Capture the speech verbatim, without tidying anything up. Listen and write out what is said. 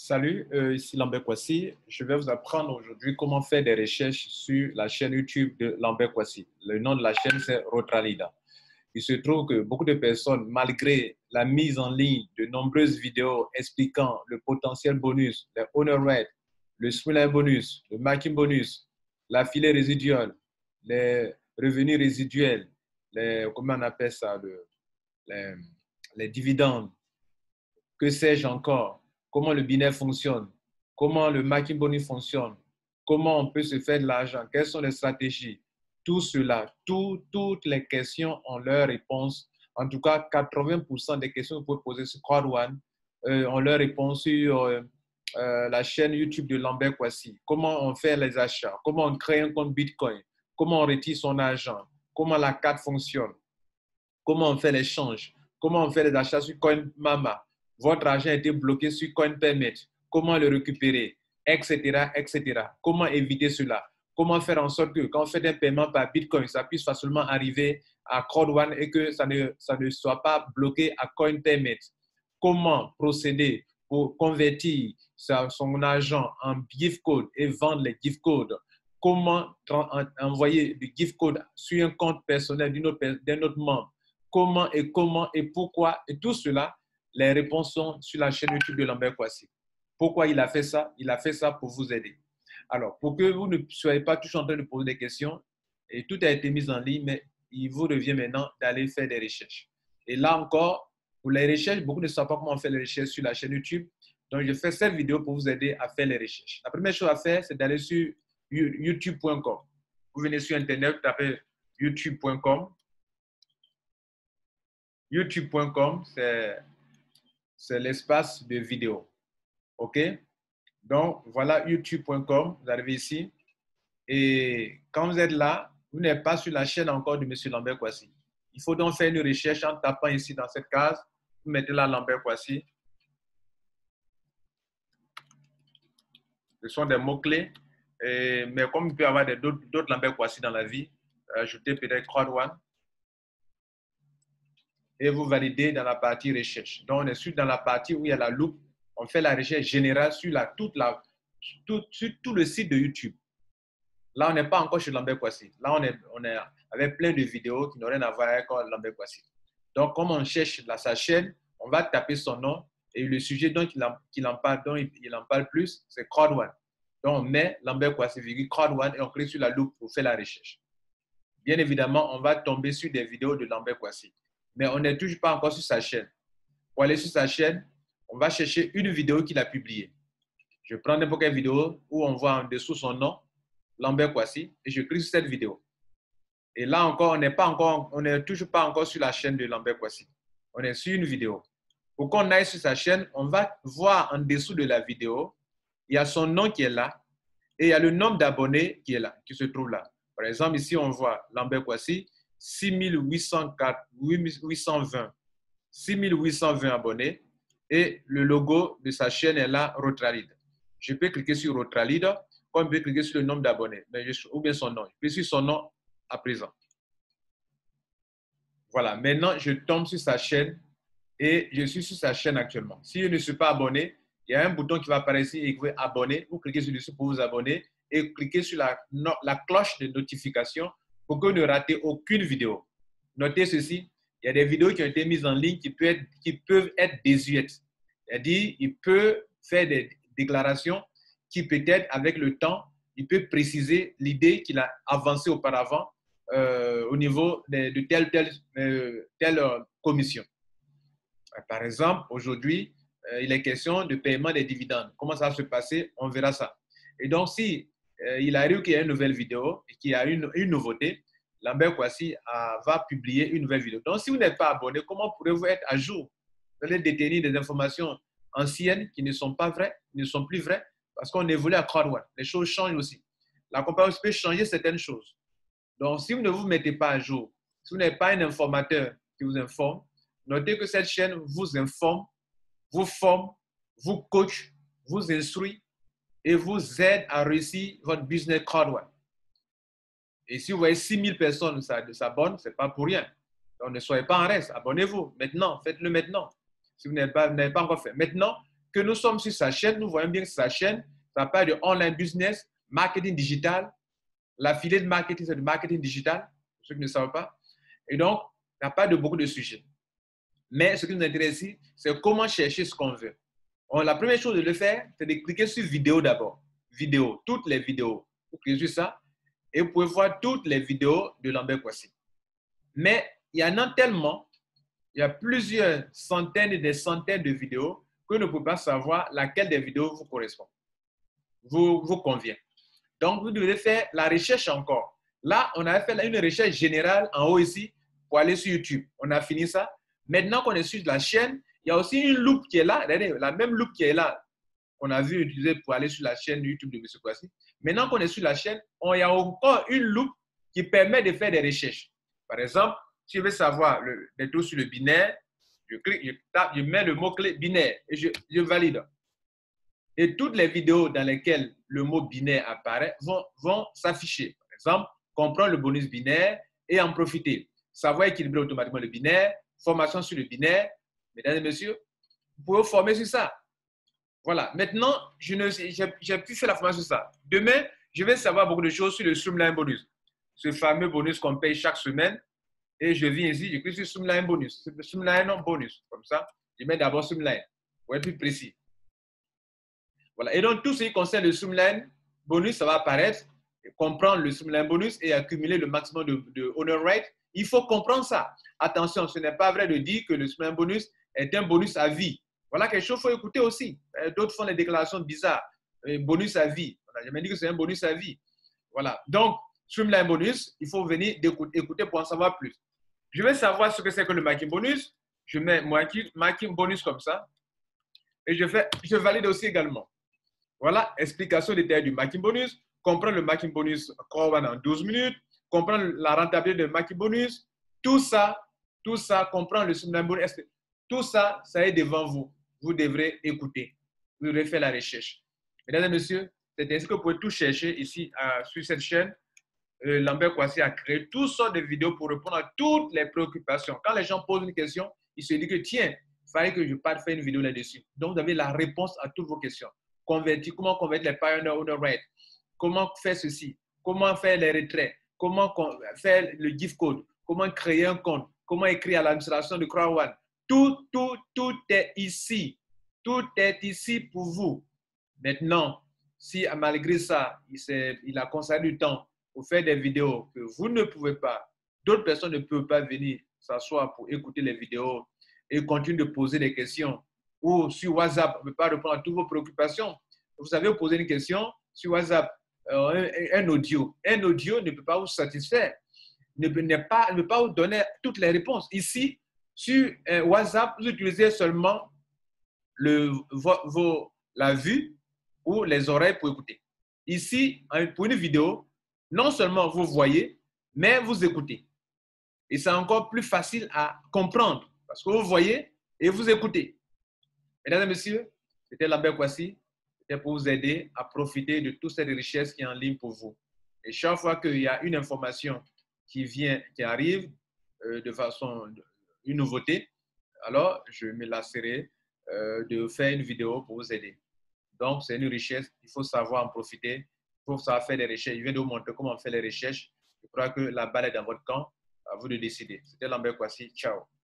Salut, euh, ici Lambert Kwasi. Je vais vous apprendre aujourd'hui comment faire des recherches sur la chaîne YouTube de Lambert Kwasi. Le nom de la chaîne, c'est Rotralida. Il se trouve que beaucoup de personnes, malgré la mise en ligne de nombreuses vidéos expliquant le potentiel bonus, les honor rate, le swing bonus, le marking bonus, l'affilée résiduelle, les revenus résiduels, les, comment on appelle ça, le, les, les dividendes, que sais-je encore, comment le binaire fonctionne, comment le marking bonus fonctionne, comment on peut se faire de l'argent, quelles sont les stratégies. Tout cela, tout, toutes les questions ont leur réponse. En tout cas, quatre-vingts pour cent des questions que vous pouvez poser sur CrowdOne euh, ont leur réponse sur euh, euh, la chaîne YouTube de Lambert Kwasi. Comment on fait les achats, comment on crée un compte Bitcoin, comment on retire son argent, comment la carte fonctionne, comment on fait l'échange, comment on fait les achats sur CoinMama. Votre argent a été bloqué sur CoinPayment. Comment le récupérer, et cetera, et cetera. Comment éviter cela? Comment faire en sorte que quand on fait un paiement par Bitcoin, ça puisse facilement arriver à CrowdOne et que ça ne, ça ne soit pas bloqué à CoinPayment? Comment procéder pour convertir son argent en gift code et vendre les gift codes? Comment envoyer des gift codes sur un compte personnel d'un autre, autre membre? Comment et comment et pourquoi? Et tout cela, les réponses sont sur la chaîne YouTube de Lambert Kwasi. Pourquoi il a fait ça? Il a fait ça pour vous aider. Alors, pour que vous ne soyez pas toujours en train de poser des questions, et tout a été mis en ligne, mais il vous revient maintenant d'aller faire des recherches. Et là encore, pour les recherches, beaucoup ne savent pas comment on fait les recherches sur la chaîne YouTube. Donc, je fais cette vidéo pour vous aider à faire les recherches. La première chose à faire, c'est d'aller sur youtube point com. Vous venez sur Internet, vous tapez youtube point com. youtube point com, c'est c'est l'espace de vidéo. OK? Donc, voilà youtube point com. Vous arrivez ici. Et quand vous êtes là, vous n'êtes pas sur la chaîne encore de M. Lambert Kwasi. Il faut donc faire une recherche en tapant ici dans cette case. Vous mettez là Lambert Kwasi. Ce sont des mots-clés. Mais comme il peut y avoir d'autres Lambert Kwasi dans la vie, ajoutez peut-être CrowdOne. Et vous validez dans la partie recherche. Donc, on est sur dans la partie où il y a la loupe. On fait la recherche générale sur, la, toute la, tout, sur tout le site de YouTube. Là, on n'est pas encore chez Lambert Kwasi. Là, on est, on est avec plein de vidéos qui n'ont rien à voir avec Lambert Kwasi. Donc, comme on cherche la, sa chaîne, on va taper son nom et le sujet dont il en, qu'il en parle, dont il, il en parle plus, c'est CrowdOne. Donc, on met Lambert Kwasi, CrowdOne et on clique sur la loupe pour faire la recherche. Bien évidemment, on va tomber sur des vidéos de Lambert Kwasi. Mais on n'est toujours pas encore sur sa chaîne. Pour aller sur sa chaîne, on va chercher une vidéo qu'il a publiée. Je prends n'importe quelle vidéo où on voit en dessous son nom, Lambert Kwasi, et je clique sur cette vidéo. Et là encore, on n'est pas encore, on n'est toujours pas encore sur la chaîne de Lambert Kwasi. On est sur une vidéo. Pour qu'on aille sur sa chaîne, on va voir en dessous de la vidéo, il y a son nom qui est là, et il y a le nombre d'abonnés qui est là, qui se trouve là. Par exemple, ici, on voit Lambert Kwasi, six mille huit cent vingt abonnés et le logo de sa chaîne est là, Rotralida. Je peux cliquer sur Rotralida, comme je peux cliquer sur le nombre d'abonnés, ou bien son nom. Je peux sur son nom à présent. Voilà, maintenant je tombe sur sa chaîne et je suis sur sa chaîne actuellement. Si je ne suis pas abonné, il y a un bouton qui va apparaître ici, écrit abonner. Vous cliquez sur dessus pour vous abonner et cliquez sur la, la cloche de notification pour que vous ne ratez aucune vidéo. Notez ceci, il y a des vidéos qui ont été mises en ligne qui peuvent être, qui peuvent être désuètes. C'est-à-dire, il peut faire des déclarations qui peut-être, avec le temps, il peut préciser l'idée qu'il a avancée auparavant euh, au niveau de, de telle, telle, euh, telle euh, commission. Par exemple, aujourd'hui, euh, il est question de paiement des dividendes. Comment ça va se passer? On verra ça. Et donc, si euh, il arrive qu'il y a une nouvelle vidéo et qu'il y a une, une nouveauté, Lambert Kwasi va publier une nouvelle vidéo. Donc, si vous n'êtes pas abonné, comment pourrez-vous être à jour? Vous allez détenir des informations anciennes qui ne sont pas vraies, qui ne sont plus vraies, parce qu'on évolue à CrowdOne. Les choses changent aussi. La compagnie peut changer certaines choses. Donc, si vous ne vous mettez pas à jour, si vous n'êtes pas un informateur qui vous informe, notez que cette chaîne vous informe, vous forme, vous coach, vous instruit et vous aide à réussir votre business CrowdOne. Et si vous voyez six mille personnes s'abonnent, ce n'est pas pour rien. Donc, ne soyez pas en reste. Abonnez-vous maintenant. Faites-le maintenant. Si vous n'avez pas, pas encore fait. Maintenant, que nous sommes sur sa chaîne, nous voyons bien que sa chaîne, ça parle de online business, marketing digital. L'affiliate marketing, c'est du marketing digital, pour ceux qui ne savent pas. Et donc, il n'y a pas de beaucoup de sujets. Mais ce qui nous intéresse ici, c'est comment chercher ce qu'on veut. Alors, la première chose de le faire, c'est de cliquer sur vidéo d'abord. Vidéo, toutes les vidéos. Vous cliquez sur ça et vous pouvez voir toutes les vidéos de Lambert Kouassi. Mais il y en a tellement, il y a plusieurs centaines et des centaines de vidéos que vous ne pouvez pas savoir laquelle des vidéos vous correspond, vous, vous convient. Donc, vous devez faire la recherche encore. Là, on a fait une recherche générale en haut ici pour aller sur YouTube. On a fini ça. Maintenant qu'on est sur la chaîne, il y a aussi une loupe qui est là. Regardez, la même loupe qui est là, qu'on a vu utiliser pour aller sur la chaîne YouTube de M. Kouassi. Maintenant qu'on est sur la chaîne, on, il y a encore une loupe qui permet de faire des recherches. Par exemple, si je veux savoir le, des trucs sur le binaire, je clique, je, tape, je mets le mot-clé binaire et je, je valide. Et toutes les vidéos dans lesquelles le mot binaire apparaît vont, vont s'afficher. Par exemple, comprendre le bonus binaire et en profiter. Savoir équilibrer automatiquement le binaire, formation sur le binaire. Mesdames et messieurs, vous pouvez vous former sur ça. Voilà. Maintenant, j'ai pu faire la formation sur ça. Demain, je vais savoir beaucoup de choses sur le Streamline Bonus. Ce fameux bonus qu'on paye chaque semaine. Et je viens ici, je clique sur Streamline Bonus. Streamline Bonus. Comme ça, je mets d'abord Streamline pour être plus précis. Voilà. Et donc, tout ce qui concerne le Streamline Bonus, ça va apparaître. Comprendre le Streamline Bonus et accumuler le maximum de, de honor rate. Il faut comprendre ça. Attention, ce n'est pas vrai de dire que le Streamline Bonus est un bonus à vie. Voilà quelque chose qu'il faut écouter aussi. D'autres font des déclarations bizarres. Bonus à vie. On n'a jamais dit que c'est un bonus à vie. Voilà. Donc, Streamline Bonus, il faut venir écouter pour en savoir plus. Je vais savoir ce que c'est que le Marketing Bonus. Je mets Marketing Bonus comme ça. Et je, fais, je valide aussi également. Voilà, explication détaillée du Marketing Bonus. Comprendre le Marketing Bonus en douze minutes. Comprendre la rentabilité du Marketing Bonus. Tout ça, tout ça, comprendre le Streamline Bonus. Tout ça, ça est devant vous. Vous devrez écouter. Vous devrez faire la recherche. Mesdames et messieurs, c'est ainsi que vous pouvez tout chercher ici euh, sur cette chaîne. Euh, Lambert Kouassi a créé toutes sortes de vidéos pour répondre à toutes les préoccupations. Quand les gens posent une question, ils se disent que tiens, il fallait que je parte faire une vidéo là-dessus. Donc, vous avez la réponse à toutes vos questions. Convertir, comment convertir les Pioneer Owner Rate? Comment faire ceci? Comment faire les retraits? Comment faire le gift code? Comment créer un compte? Comment écrire à l'administration de CrowdOne? Tout, tout, tout est ici. Tout est ici pour vous. Maintenant, si malgré ça, il, il a consacré du temps pour faire des vidéos que vous ne pouvez pas, d'autres personnes ne peuvent pas venir s'asseoir pour écouter les vidéos et continuer de poser des questions, ou sur WhatsApp, on ne peut pas répondre à toutes vos préoccupations. Vous savez, poser une question sur WhatsApp, euh, un, un audio. Un audio ne peut pas vous satisfaire, ne peut, ne pas, ne peut pas vous donner toutes les réponses. Ici, sur euh, WhatsApp, vous utilisez seulement le, vo, vo, la vue ou les oreilles pour écouter. Ici, pour une vidéo, non seulement vous voyez, mais vous écoutez. Et c'est encore plus facile à comprendre parce que vous voyez et vous écoutez. Mesdames et messieurs, c'était Lambert Kouassi. C'était pour vous aider à profiter de toute cette richesse qui est en ligne pour vous. Et chaque fois qu'il y a une information qui vient, qui arrive euh, de façon, une nouveauté, alors je me lasserai euh, de faire une vidéo pour vous aider. Donc, c'est une richesse, il faut savoir en profiter, il faut savoir faire des recherches. Je viens de vous montrer comment on fait les recherches. Je crois que la balle est dans votre camp, à vous de décider. C'était Lambert Kouassi, ciao.